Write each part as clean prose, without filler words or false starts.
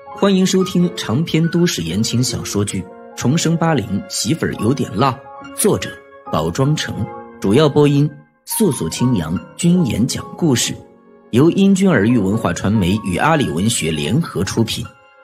欢迎收听长篇都市言情小说剧《重生80媳妇儿有点辣》，作者宝庄城，主要播音素素清扬，君言讲故事，由英君儿育文化传媒与阿里文学联合出品。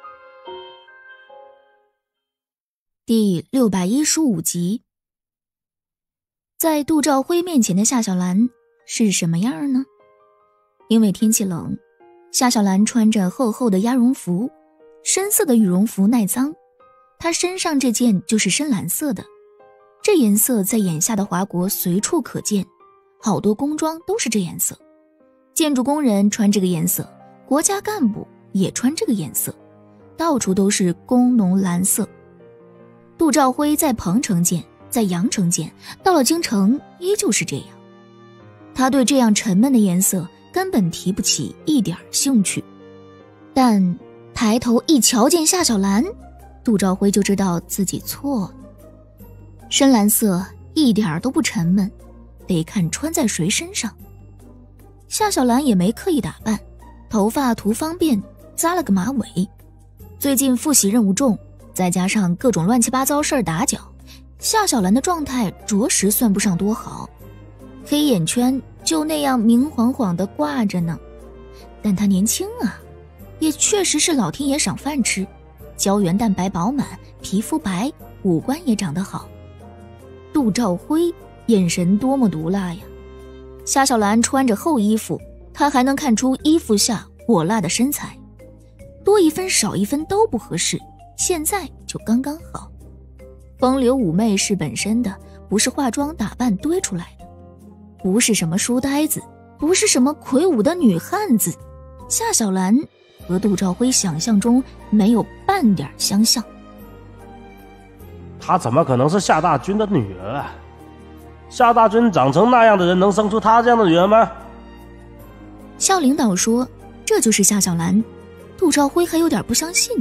第615集。在杜兆辉面前的夏小兰是什么样呢？因为天气冷，夏小兰穿着厚厚的鸭绒服，深色的羽绒服耐脏，她身上这件就是深蓝色的，这颜色在眼下的华国随处可见，好多工装都是这颜色，建筑工人穿这个颜色，国家干部也穿这个颜色，到处都是工农蓝色。杜兆辉在彭城见，在阳城见，到了京城依旧是这样。他对这样沉闷的颜色根本提不起一点兴趣，但抬头一瞧见夏小兰，杜兆辉就知道自己错了。深蓝色一点都不沉闷，得看穿在谁身上。夏小兰也没刻意打扮，头发涂方便，扎了个马尾。最近复习任务重，再加上各种乱七八糟事儿打搅，夏小兰的状态着实算不上多好，黑眼圈就那样明晃晃地挂着呢。但她年轻啊，也确实是老天爷赏饭吃，胶原蛋白饱满，皮肤白，五官也长得好。杜兆辉眼神多么毒辣呀！夏小兰穿着厚衣服，她还能看出衣服下火辣的身材，多一分少一分都不合适，现在就刚刚好。风流妩媚是本身的，不是化妆打扮堆出来的，不是什么书呆子，不是什么魁梧的女汉子。夏小兰和杜兆辉想象中没有半点相像。 她怎么可能是夏大军的女儿啊？夏大军长成那样的人，能生出她这样的女儿吗？ 校领导说这就是夏小兰，杜兆辉还有点不相信。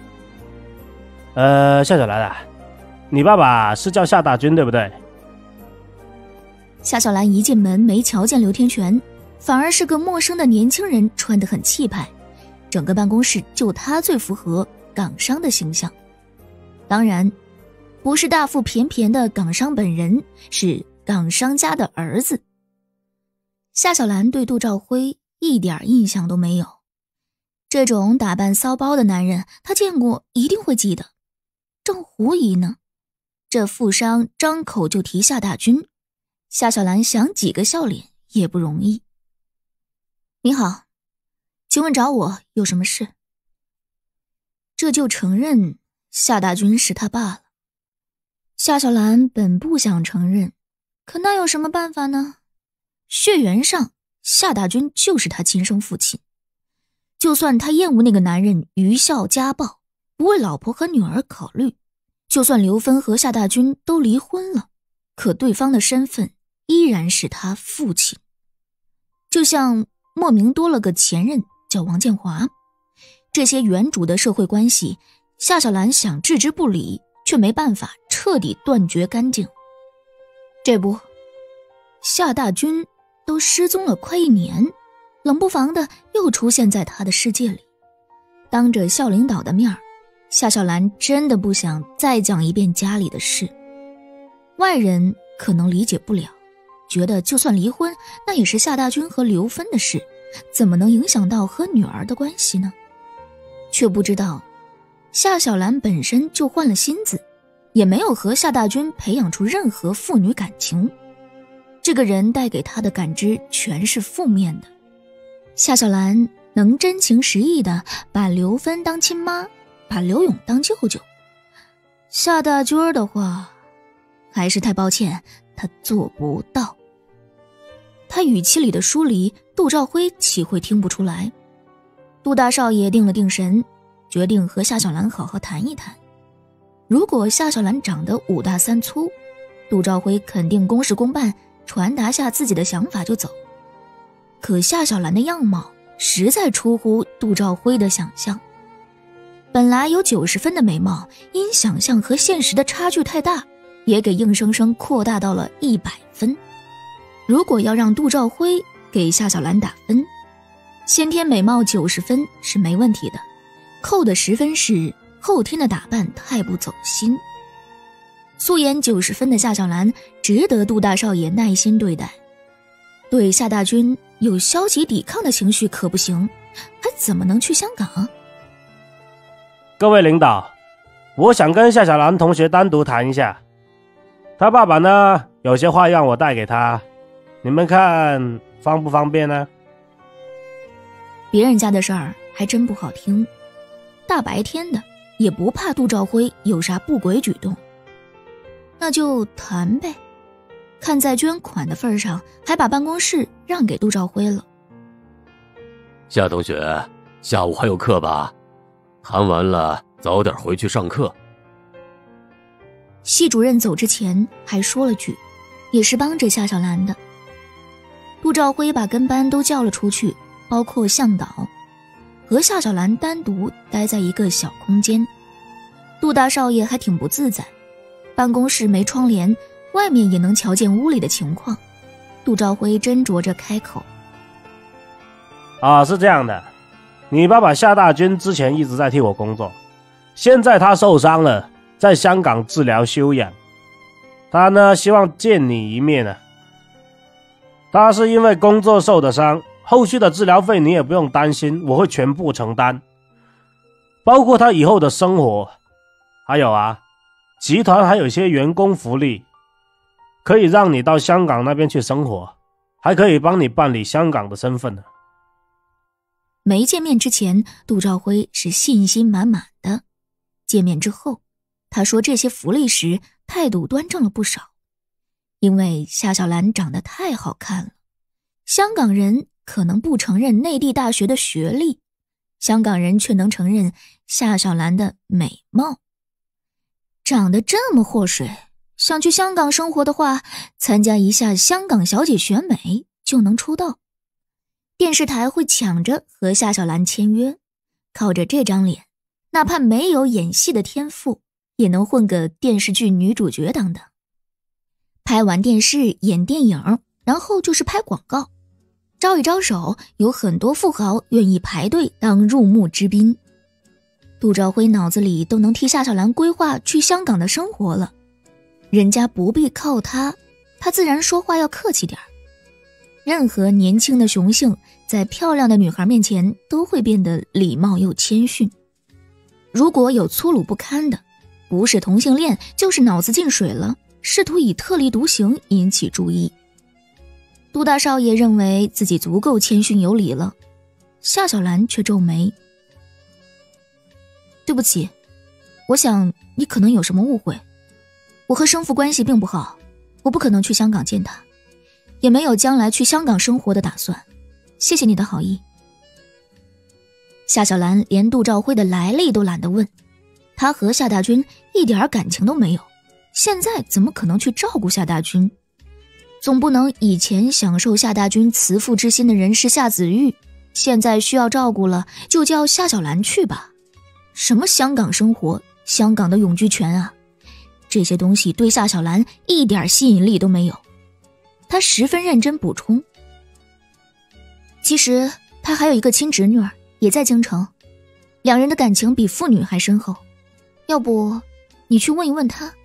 夏小兰啊，你爸爸是叫夏大军对不对？ 夏小兰一进门没瞧见刘天全，反而是个陌生的年轻人，穿得很气派，整个办公室就他最符合港商的形象。当然不是大腹便便的港商本人，是港商家的儿子。夏小兰对杜兆辉一点印象都没有，这种打扮骚包的男人他见过，一定会记得。正狐疑呢，这富商张口就提夏大军，夏小兰想几个笑脸也不容易。你好，请问找我有什么事？这就承认夏大军是他爸了。夏小兰本不想承认，可那有什么办法呢？血缘上夏大军就是他亲生父亲，就算他厌恶那个男人愚孝家暴，不为老婆和女儿考虑，就算刘芬和夏大军都离婚了，可对方的身份依然是他父亲。就像莫名多了个前任叫王建华，这些原主的社会关系，夏小兰想置之不理，却没办法彻底断绝干净。这不，夏大军都失踪了快1年，冷不防的又出现在他的世界里。当着校领导的面，夏小兰真的不想再讲一遍家里的事。外人可能理解不了，觉得就算离婚，那也是夏大军和刘芬的事，怎么能影响到和女儿的关系呢？却不知道夏小兰本身就换了心思，也没有和夏大军培养出任何父女感情，这个人带给她的感知全是负面的。夏小兰能真情实意的把刘芬当亲妈，把刘勇当舅舅，夏大军的话还是太抱歉，他做不到。他语气里的疏离，杜兆辉岂会听不出来？杜大少爷定了定神，决定和夏小兰好好谈一谈。如果夏小兰长得5大3粗，杜兆辉肯定公事公办，传达下自己的想法就走。可夏小兰的样貌实在出乎杜兆辉的想象，本来有90分的美貌，因想象和现实的差距太大，也给硬生生扩大到了100分。如果要让杜兆辉给夏小兰打分，先天美貌90分是没问题的， 扣的10分是后天的打扮太不走心。素颜90分的夏小兰值得杜大少爷耐心对待，对夏大军有消极抵抗的情绪可不行，还怎么能去香港？ 各位领导，我想跟夏小兰同学单独谈一下，他爸爸呢有些话让我带给他，你们看方不方便呢？ 别人家的事儿还真不好听，大白天的也不怕杜兆辉有啥不轨举动。那就谈呗，看在捐款的份上，还把办公室让给杜兆辉了。 夏同学，下午还有课吧？谈完了早点回去上课。 系主任走之前还说了句，也是帮着夏小兰的。杜兆辉把跟班都叫了出去，包括向导，和夏小兰单独待在一个小空间。杜大少爷还挺不自在，办公室没窗帘，外面也能瞧见屋里的情况。杜兆辉斟酌着开口： 是这样的，你爸爸夏大军之前一直在替我工作，现在他受伤了，在香港治疗休养，他呢希望见你一面呢。他是因为工作受的伤，后续的治疗费你也不用担心，我会全部承担，包括他以后的生活。还有集团还有一些员工福利，可以让你到香港那边去生活，还可以帮你办理香港的身份呢。 没见面之前，杜兆辉是信心满满的，见面之后，他说这些福利时态度端正了不少。因为夏小兰长得太好看了，香港人可能不承认内地大学的学历，香港人却能承认夏小兰的美貌。长得这么祸水，想去香港生活的话，参加一下香港小姐选美就能出道。电视台会抢着和夏小兰签约，靠着这张脸，哪怕没有演戏的天赋，也能混个电视剧女主角等等。拍完电视演电影，然后就是拍广告，招一招手，有很多富豪愿意排队当入幕之宾。杜兆辉脑子里都能替夏小兰规划去香港的生活了，人家不必靠他，他自然说话要客气点。任何年轻的雄性在漂亮的女孩面前都会变得礼貌又谦逊，如果有粗鲁不堪的，不是同性恋就是脑子进水了，试图以特立独行引起注意。杜大少爷认为自己足够谦逊有礼了，夏小兰却皱眉：对不起，我想你可能有什么误会，我和生父关系并不好，我不可能去香港见他，也没有将来去香港生活的打算，谢谢你的好意。夏小兰连杜兆辉的来历都懒得问，他和夏大军一点感情都没有，现在怎么可能去照顾夏大军？总不能以前享受夏大军慈父之心的人是夏子玉，现在需要照顾了就叫夏小兰去吧。什么香港生活，香港的永居权啊，这些东西对夏小兰一点吸引力都没有。他十分认真补充，其实他还有一个亲侄女儿也在京城，两人的感情比父女还深厚，要不你去问一问他。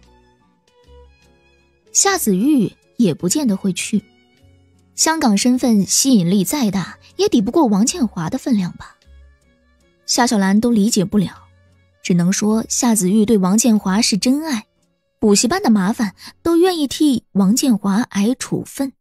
夏子玉也不见得会去，香港身份吸引力再大也抵不过王建华的分量吧。夏小兰都理解不了，只能说夏子玉对王建华是真爱，补习班的麻烦都愿意替王建华挨处分。